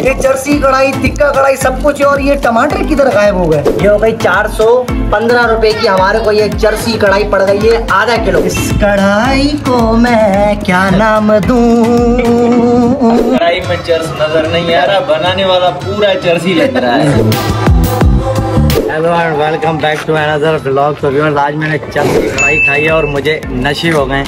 ये जर्सी कढ़ाई, तिक्का कढ़ाई सब कुछ है। और ये टमाटर किधर गायब हो गए? ये हो गई 415 रुपए की हमारे को ये जर्सी कढ़ाई पड़ गई है आधा किलो। इस कढ़ाई को मैं क्या नाम दूं? कढ़ाई में चर्स नजर नहीं आ रहा, बनाने वाला पूरा चर्सी लग रहा है। Hello and welcome back to another vlog. तो व्यूअर्स, आज मैंने चर्सी कढ़ाई खाई है और मुझे नशे हो गए।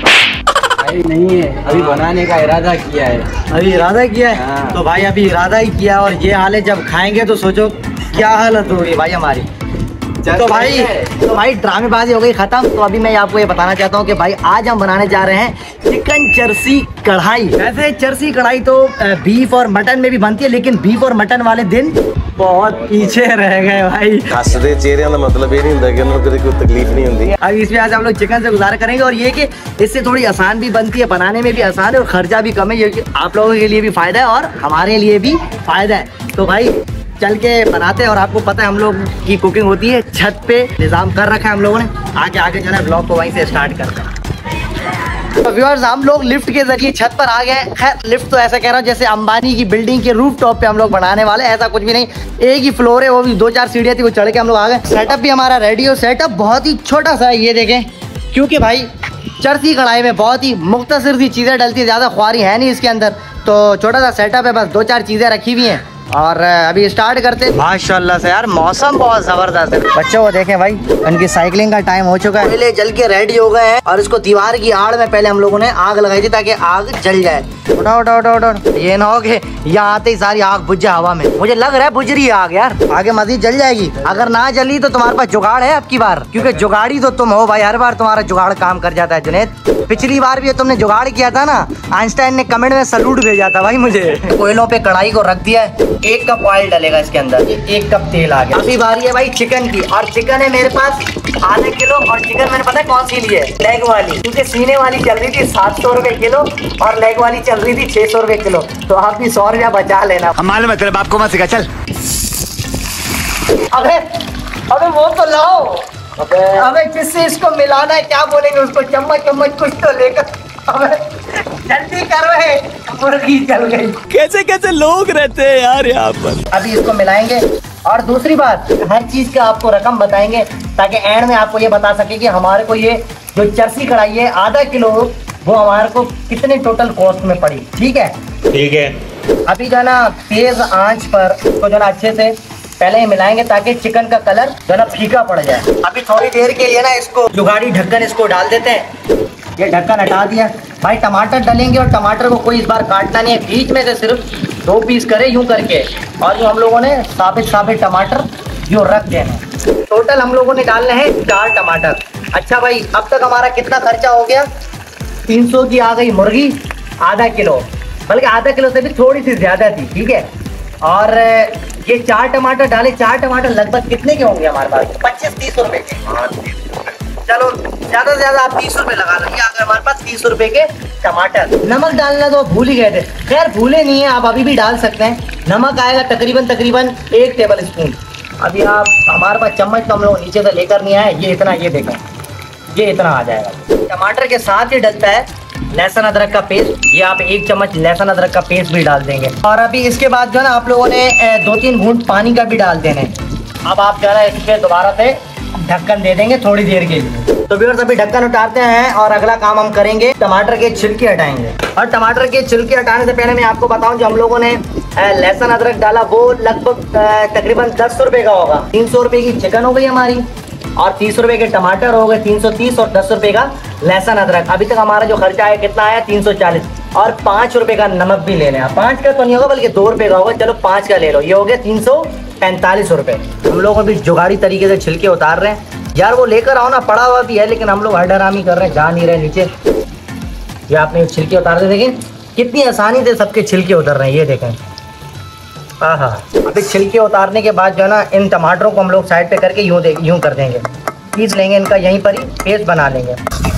नहीं है, अभी बनाने का इरादा किया है। अभी इरादा किया है? हाँ। तो भाई अभी इरादा ही किया और ये हाल है, जब खाएंगे तो सोचो क्या हालत होगी भाई हमारी। तो भाई ड्रामेबाजी हो गई खत्म। तो अभी मैं आपको ये बताना चाहता हूँ कि भाई आज हम बनाने जा रहे हैं चिकन चर्सी कढ़ाई। वैसे चर्सी कढ़ाई तो बीफ और मटन में भी बनती है, लेकिन बीफ और मटन वाले दिन बहुत पीछे रह गए भाई। हसदे चेहरे का मतलब ये नहीं होता कि उन्हें कोई तकलीफ नहीं होती। अब इसमें आज हम लोग चिकन से गुजारा करेंगे और ये कि इससे थोड़ी आसान भी बनती है, बनाने में भी आसान है और खर्चा भी कम है। ये आप लोगों के लिए भी फायदा है और हमारे लिए भी फायदा है। तो भाई चल के बनाते हैं। और आपको पता है हम लोग की कुकिंग होती है छत पे, निजाम कर रखा है हम लोगों ने। आगे जो है ब्लॉग को वहीं से स्टार्ट करते हैं। तो व्यूअर्स, हम लोग लिफ्ट के जरिए छत पर आ गए। खैर लिफ्ट तो ऐसा कह रहा हूँ जैसे अंबानी की बिल्डिंग के रूफ टॉप पे हम लोग बनाने वाले, ऐसा कुछ भी नहीं। एक ही फ्लोर है, वो भी 2-4 सीढ़ियाँ थी, वो चढ़ के हम लोग आ गए। सेटअप भी हमारा रेडी हो। सेटअप बहुत ही छोटा सा है, ये देखें, क्योंकि भाई चर्सी कढ़ाई में बहुत ही मुख्तसर सी चीज़ें डलती है, ज़्यादा ख्वारी है नहीं इसके अंदर। तो छोटा सा सेटअप है, बस 2-4 चीज़ें रखी हुई हैं और अभी स्टार्ट करते हैं। माशाल्लाह से यार मौसम बहुत जबरदस्त है। बच्चों को देखें भाई, उनकी साइकिलिंग का टाइम हो चुका है। पहले जल के रेडी हो गए हैं और इसको दीवार की आड़ में पहले हम लोगों ने आग लगाई थी ताकि आग जल जाए। उठाओ ये ना हो कि यहाँ आते ही सारी आग बुझ जाए हवा में। मुझे लग रहा है बुझ रही है आग यार, आगे मजीद जल जाएगी। अगर ना जली तो तुम्हारे पास जुगाड़ है अब की बार, क्योंकि जुगाड़ी तो तुम हो भाई, हर बार तुम्हारा जुगाड़ काम कर जाता है जुनैद। पिछली बार भी तुमने जुगाड़ किया था ना, आइंस्टाइन ने कमेंट में सलूट भेजा था भाई मुझे। कोयलों पे कढ़ाई को रख दिया है, 1 कप ऑयल डलेगा इसके अंदर, 1 कप तेल आ गया। अभी बारी है भाई चिकन की, और चिकन है मेरे पास आधे किलो। और चिकन मैंने पता है कौन सी ली है? लेग वाली, क्योंकि सीने वाली चल रही थी 700 रुपए किलो और लेग वाली चल रही थी 600 रुपए किलो। तो आप भी 100 रुपया बचा लेना। मालूम है तेरे बाप को मत सिखा, चल। अबे वो तो लाओ। अबे जिससे इसको मिलाना है, क्या बोलेंगे उसको, चम्मच कुछ तो लेकर। अबे जल्दी करो, है मुर्गी जल गई। कैसे लोग रहते हैं यार यहाँ पर। अभी इसको मिलाएंगे। और दूसरी बात, हर चीज का आपको रकम बताएंगे ताकि एंड में आपको ये बता सके कि हमारे को ये जो चर्सी कढ़ाई है आधा किलो, वो हमारे को कितने टोटल कॉस्ट में पड़ी। ठीक है? ठीक है। अभी जो है ना तेज आंच पर इसको जो है ना अच्छे से पहले ही मिलाएंगे ताकि चिकन का कलर जो है ना फीका पड़ जाए। अभी थोड़ी देर के लिए ना इसको जुगाड़ी ढक्कन इसको डाल देते हैं। ये ढक्कन हटा दिया भाई। टमाटर डालेंगे और टमाटर को कोई इस बार काटना नहीं है, बीच में से सिर्फ 2 पीस करे यूं करके। और जो हम लोगों ने साबित टमाटर जो रख देना। टोटल हम लोगों ने डालने हैं 4 टमाटर। अच्छा भाई, अब तक हमारा कितना खर्चा हो गया? 300 की आ गई मुर्गी आधा किलो, बल्कि आधा किलो से भी थोड़ी सी ज्यादा थी। ठीक है? और ये 4 टमाटर डाले। 4 टमाटर लगभग कितने के होंगे हमारे पास? 25-30 रुपए के। चलो ज्यादा से ज्यादा आप 30 रुपए लगा लो। अगर हमारे पास 30 रुपए के टमाटर। नमक डालना तो भूल ही गए थे, खैर भूले नहीं है, आप अभी भी डाल सकते हैं। नमक आएगा तकरीबन 1 टेबल स्पून। अभी आप हमारे पास चम्मच तो हम लोग नीचे से लेकर नहीं आए, ये इतना, ये देखो, ये इतना आ जाएगा। टमाटर के साथ ही डलता है लहसुन अदरक का पेस्ट। ये आप 1 चम्मच लहसुन अदरक का पेस्ट भी डाल देंगे। और अभी इसके बाद जो है ना आप लोगों ने 2-3 घूंट पानी का भी डाल देने। अब आप जो है ना इस पे दोबारा से ढक्कन दे देंगे थोड़ी देर के लिए। तो व्यूअर्स, अभी ढक्कन उतारते हैं और अगला काम हम करेंगे, टमाटर के छिलके हटाएंगे। और टमाटर के छिलके हटाने से पहले मैं आपको बताऊं, जो हम लोगों ने लहसुन अदरक डाला वो लगभग तकरीबन 10 रुपए का होगा। 300 रुपए की चिकन हो गई हमारी और 30 रुपए के टमाटर हो गए 330 और 10 रुपए का लहसुन अदरक। अभी तक हमारा जो खर्चा आया कितना आया? 340। और 5 रुपए का नमक भी ले लें। 5 का तो नहीं होगा बल्कि 2 रुपए का होगा, चलो 5 का ले लो। ये हो गया 345 रुपए। हम लोग अभी जुगाड़ी तरीके से छिलके उतार रहे हैं। यार वो लेकर आओ ना, पड़ा हुआ भी है, लेकिन हम लोग हरडरामी कर रहे हैं, जा नहीं रहे नीचे। ये आपने छिलके उतार दे, देखें कितनी आसानी से सबके छिलके उतर रहे हैं, ये देखें। हाँ, अभी छिलके उतारने के बाद जो है ना इन टमाटरों को हम लोग साइड पे करके यूं कर देंगे, पीस लेंगे इनका, यहीं पर ही पेस्ट बना लेंगे।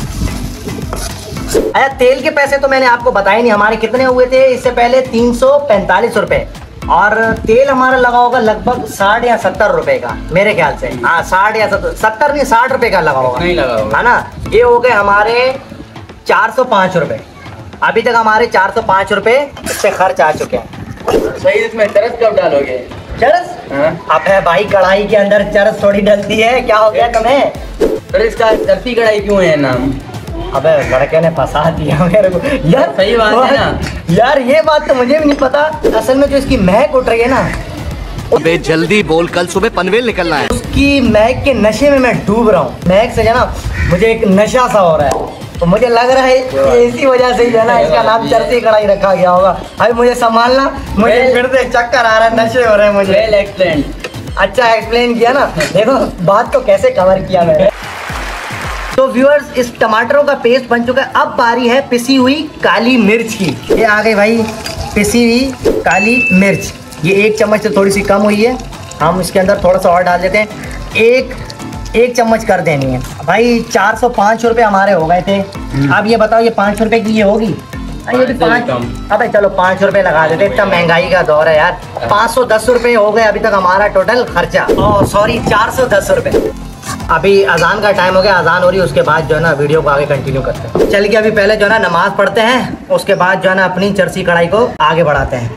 अच्छा, तेल के पैसे तो मैंने आपको बताए नहीं हमारे कितने हुए थे इससे पहले, 345 रुपए। और तेल हमारा लगा होगा लगभग 60 या 70 रुपए का मेरे ख्याल से। हाँ 60 या 70 नहीं 60 रुपए का लगा होगा, नहीं लगा होगा, है ना। ये हो गए हमारे 405 रुपए। अभी तक हमारे 405 रुपए इस पे खर्च आ चुके हैं। भाई इसमें चरस कब डालोगे? चरस? हाँ? अबे भाई कढ़ाई के अंदर चरस थोड़ी डलती है, क्या हो गया तुम्हें? तो इसका चरसी कढ़ाई क्यों है नाम? अबे लड़के ने फंसा दिया मेरे को यार। सही बात है ना यार, ये बात तो मुझे भी नहीं पता। असल में जो इसकी महक उठ रही है ना, अबे जल्दी बोल, कल सुबह पनवेल निकलना है। उसकी महक के नशे में मैं डूब रहा हूँ। महक से जो ना मुझे एक नशा सा हो रहा है, तो मुझे लग रहा है कि इसी वजह से जो है ना इसका नाम चरसी कढ़ाई रखा गया होगा। अभी मुझे संभालना, मुझे फिर से चक्कर आ रहा है, नशे हो रहे हैं मुझे। Well explain. अच्छा एक्सप्लेन किया ना, देखो बात को कैसे कवर किया मैंने। तो व्यूअर्स, इस टमाटरों का पेस्ट बन चुका है। अब बारी है पिसी हुई काली मिर्च की। ये आ गई भाई पिसी हुई काली मिर्च। ये 1 चम्मच से थोड़ी सी कम हुई है, हम इसके अंदर थोड़ा सा और डाल देते हैं। एक चम्मच कर देनी है भाई। 405 रुपये हमारे हो गए थे। अब ये बताओ, ये 5 रुपये की ये होगी? ये भी 5। अबे चलो 5 रुपये लगा देते, इतना महंगाई का दौर है यार। 510 रुपये हो गए अभी तक हमारा टोटल खर्चा। सॉरी 410 रुपये। अभी अजान का टाइम हो गया, अजान हो रही है, उसके बाद जो है ना वीडियो को आगे कंटिन्यू करते हैं। चल के अभी पहले जो है ना नमाज पढ़ते हैं, उसके बाद जो है ना अपनी चरसी कढ़ाई को आगे बढ़ाते हैं।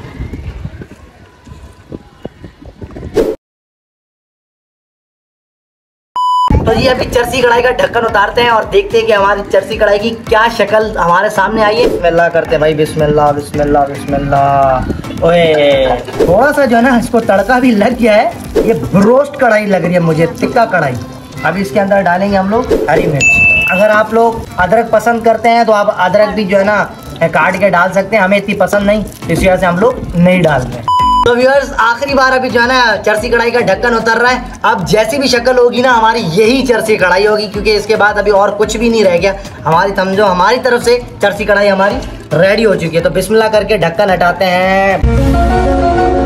तो जी अभी चरसी कढ़ाई का ढक्कन उतारते हैं और देखते हैं कि हमारी चरसी कढ़ाई की क्या शक्ल हमारे सामने आई है। बिस्मिल्लाह करते हैं भाई, बिस्मिल्लाह बिस्मिल्लाह बिस्मिल्लाह। ओए थोड़ा सा जो है ना इसको तड़का भी लग गया है। ये ब्रोस्ट कढ़ाई लग रही है मुझे, तिक्का कढ़ाई। अभी इसके अंदर डालेंगे हम लोग हरी मिर्च। अगर आप लोग अदरक पसंद करते हैं तो आप अदरक भी जो है ना काट के डाल सकते हैं। हमें इतनी पसंद नहीं, इस वजह से हम लोग नहीं डालते। तो व्यूअर्स, आखिरी बार अभी जो है ना चरसी कढ़ाई का ढक्कन उतर रहा है। अब जैसी भी शक्ल होगी ना हमारी, यही चरसी कढ़ाई होगी, क्योंकि इसके बाद अभी और कुछ भी नहीं रह गया। हमारी समझो हमारी तरफ से चरसी कढ़ाई हमारी रेडी हो चुकी है। तो बिस्मिल्लाह करके ढक्कन हटाते हैं।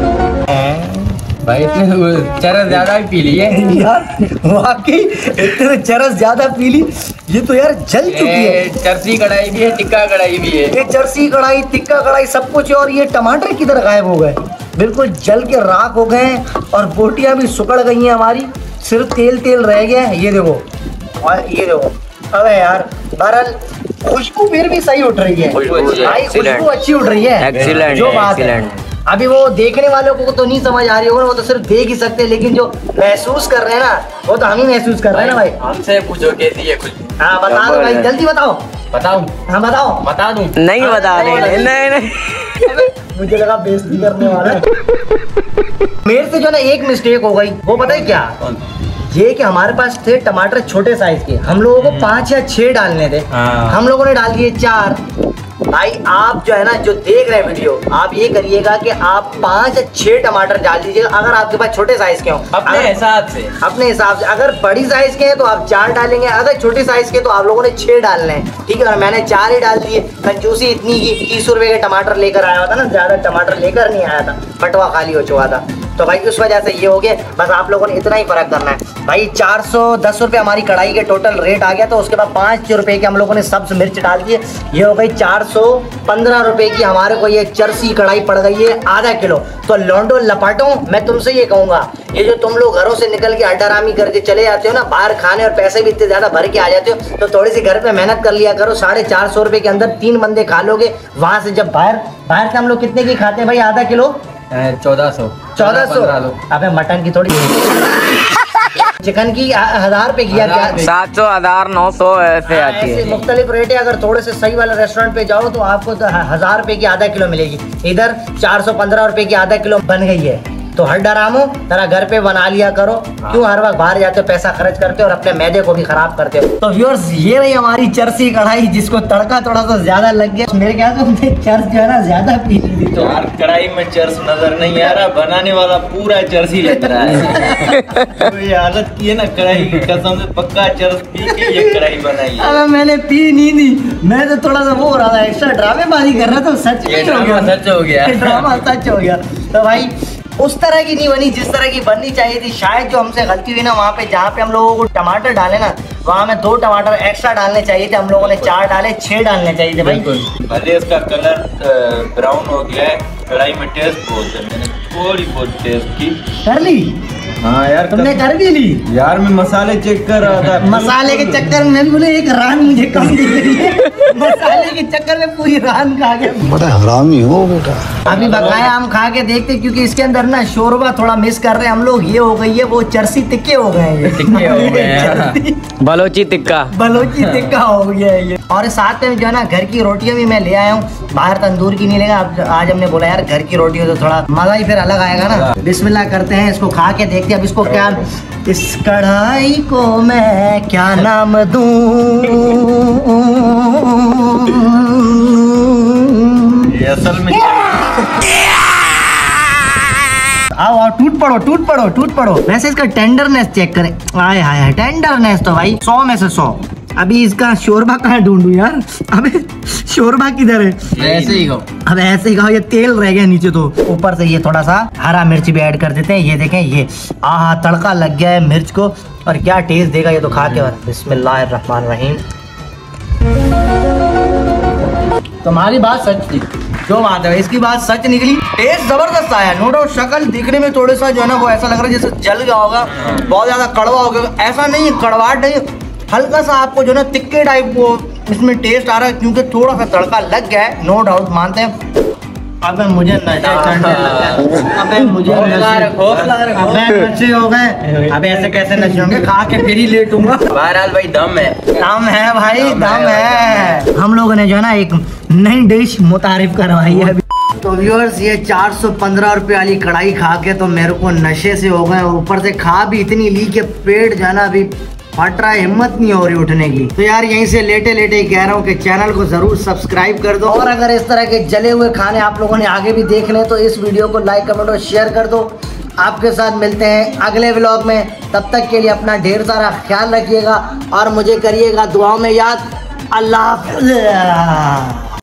भाई इसने चरस ज्यादा भी पी ली है यार, वाकई इतने चरस ज्यादा पी ली। ये तो यार जल चुकी है। चरसी कढ़ाई भी है, टिक्का कढ़ाई भी है। ये चरसी कढ़ाई, टिक्का कढ़ाई सब कुछ है। और ये टमाटर किधर गायब हो गए? बिल्कुल जल के राख हो गए हैं और बोटियां भी सुकड़ गई हैं हमारी, सिर्फ तेल तेल रह गया है। ये देखो, और ये देखो। अबे यार, बहरहाल खुशबू फिर भी सही उठ रही है भाई, खुशबू अच्छी उठ रही है। जो बात है, अभी वो देखने वालों को तो नहीं समझ आ रही होगी, वो तो सिर्फ देख ही सकते हैं, लेकिन जो महसूस कर रहे हैं ना, वो तो हम ही महसूस कर रहे हैं ना भाई। हमसे पूछो कैसी है कुछ। हाँ बता दो भाई, जल्दी बताओ। बताऊं? हाँ बताओ। बता दूं? नहीं बता रहे, नहीं। मुझे लगा बेइज्जती करने वाला है। मेरे से जो ना एक मिस्टेक हो गई, वो पता है क्या? ये कि हमारे पास थे टमाटर छोटे साइज के, हम लोगों को 5 या 6 डालने थे, हम लोगों ने डाल दिए 4। भाई आप जो है ना, जो देख रहे हैं वीडियो, आप ये करिएगा कि आप 5 या 6 टमाटर डाल दीजिएगा अगर आपके पास छोटे साइज के हो। अपने हिसाब से, अपने हिसाब से। अगर बड़ी साइज के हैं तो आप 4 डालेंगे, अगर छोटे साइज के तो आप लोगों ने 6 डालने हैं, ठीक है। और मैंने 4 ही डाल दिए। कंजूसी इतनी की 30 रुपए के टमाटर लेकर आया था ना, ज्यादा टमाटर लेकर नहीं आया था, बटवा खाली हो चुका था। तो भाई उस वजह से ये हो गया। बस आप लोगों ने इतना ही फर्क करना है भाई। 410 रुपये हमारी कढ़ाई के टोटल रेट आ गया। तो उसके बाद 5 रुपए के हम लोगों ने सब्ज मिर्च डाल दिए। ये हो गई 415 रुपए की हमारे को ये चरसी कढ़ाई पड़ गई है, आधा किलो। तो लौंडो लपाटो, मैं तुमसे ये कहूंगा, ये जो तुम लोग घरों से निकल के अड्डारामी करके चले जाते हो ना बाहर खाने, और पैसे भी इतने ज्यादा भर के आ जाते हो, तो थोड़ी सी घर पे मेहनत कर लिया करो। 450 रुपए के अंदर 3 बंदे खा लोगे। वहां से जब बाहर से हम लोग कितने की खाते हैं भाई? आधा किलो 1400। अबे मटन की थोड़ी, चिकन की 1000 रुपए की, 700, 1000, 900 ऐसे आती है। मुख्तलिफ रेट है। अगर थोड़े से सही वाले रेस्टोरेंट पे जाओ तो आपको 1000 रुपए की आधा किलो मिलेगी। इधर 415 रुपए की आधा किलो बन गई है। तो हर डरामो जरा घर पे बना लिया करो। क्यों हर वक्त बाहर जाते हो, पैसा खर्च करते हो और अपने मैदे को भी खराब करते हो। तो व्यूअर्स, ये रही हमारी चरसी कढ़ाई, जिसको तड़का थोड़ा सा ज्यादा लग गया। मेरे ख्याल से मुझे चर्च जो है ना ज्यादा पी ली थी। तो यार कढ़ाई में चर्स नजर नहीं आ रहा, बनाने वाला पूरा चर्सी लग रहा है। ये हालत की है ना कढ़ाई की, कसम से पक्का चर्स पी के ये कढ़ाई बनाई है। अबे मैंने पी नहीं थी, मैं तो थोड़ा सा वो हो रहा था, एक्स्ट्रा ड्रामेबाजी कर रहा था। सच ये ड्रामा सच हो गया। ड्रामा सच हो गया। तो भाई उस तरह की नहीं बनी जिस तरह की बननी चाहिए थी। शायद जो हमसे गलती हुई ना, वहाँ पे जहाँ पे हम लोगों को टमाटर डाले ना, वहाँ में 2 टमाटर एक्स्ट्रा डालने चाहिए थे। हम लोगों ने 4 डाले, 6 डालने चाहिए थे भाई। भले इसका कलर ब्राउन हो गया है, कढ़ाई में टेस्ट बहुत है। मैंने थोड़ी बहुत टेस्ट की कर ली। हाँ यार तुमने कर भी ली यार, मैं मसाले चेक कर रहा था। मसाले के चक्कर में बोले एक रान मुझे कम दिख रही है। मसाले के चक्कर में पूरी रान खा गया। बड़ा हरामी हो बेटा। अभी बकाया हम खा के देखते क्योंकि इसके अंदर ना शोरबा थोड़ा मिस कर रहे हैं हम लोग। ये हो गई है वो चरसी टिक्के हो गए हैं, टिक्के हो गए हैं। बलोची टिक्का। बलोची टिक्का हो गया है ये। और साथ में जो है ना घर की रोटियां भी मैं ले आया हूँ, बाहर तंदूर की नहीं लेगा। आज हमने बोला यार घर की रोटी हो तो थोड़ा मजा ही फिर अलग आएगा ना। बिस्मिल्लाह करते हैं, इसको खा के देखते हैं अब इसको क्या, इस कढ़ाई को मैं क्या नाम दूं। ये असल में आओ आओ, टूट पड़ो टूट पड़ो टूट पड़ो। वैसे इसका टेंडरनेस चेक करें। आए हाय, टेंडरनेस तो भाई 100 में से 100। अभी इसका शोरबा कहाँ ढूंढूं यार। अबे शोरबा किधर है? ऐसे ही खाओ। अब ऐसे ही खाओ, ये तेल रह गया नीचे। तो ऊपर से ये थोड़ा सा हरा मिर्च भी ऐड कर देते हैं। ये देखें, ये आहा तड़का लग गया है मिर्च को। और क्या टेस्ट देगा ये तो खा के। बिस्मिल्लाहिर्रहमानिर्रहीम। तुम्हारी बात सच थी, जो बात है इसकी बात सच निकली। टेस्ट जबरदस्त आया, नो डाउट। शक्ल दिखने में थोड़ा सा जो है ना वो ऐसा लग रहा है जैसे जल गया होगा, बहुत ज्यादा कड़वा हो गया। ऐसा नहीं है, कड़वाहट नहीं, हल्का सा आपको जो ना तिक्के टाइप वो इसमें टेस्ट आ रहा है क्योंकि थोड़ा सा तड़का लग गया है, नो डाउट मानते हैं। अबे मुझे नशा चढ़ने लगा। अबे मुझे नशे हो गए। अबे ऐसे कैसे नशे होंगे, खा के फिर ही लेटूंगा। बहरहाल भाई दम है, दम है भाई, दम है। हम लोगों ने जो है ना एक नई डिश मुतारिफ करवाई है अभी। तो व्यूअर्स, ये 415 रुपये वाली कढ़ाई खा के तो मेरे को नशे से हो गए। और ऊपर से खा भी इतनी ली कि पेट जो है ना अभी फट रहा है, हिम्मत नहीं हो रही उठने की। तो यार यहीं से लेटे लेटे ही कह रहा हूँ कि चैनल को जरूर सब्सक्राइब कर दो। और अगर इस तरह के जले हुए खाने आप लोगों ने आगे भी देखने तो इस वीडियो को लाइक कमेंट और शेयर कर दो। आपके साथ मिलते हैं अगले व्लॉग में। तब तक के लिए अपना ढेर सारा ख्याल रखिएगा और मुझे करिएगा दुआओं में याद। अल्लाह हाफ़िज़।